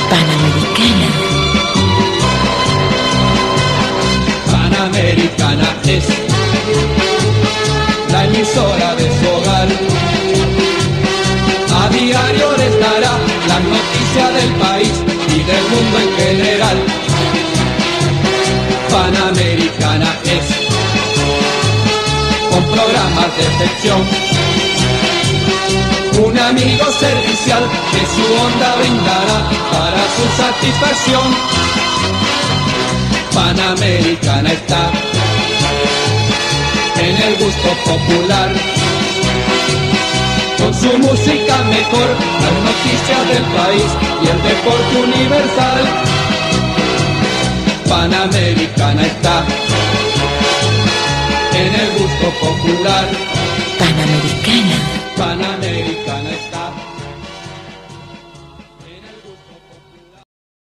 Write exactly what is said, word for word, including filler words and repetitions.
Panamericana. Panamericana es la emisora de su hogar. A diario les dará las noticias del país y del mundo en general. Panamericana es con programas de sección, un amigo servicial que su onda brindará para su satisfacción. Panamericana está en el gusto popular, con su música mejor, las noticias del país y el deporte universal. Panamericana está en el gusto popular. Panamericana. Panamericana está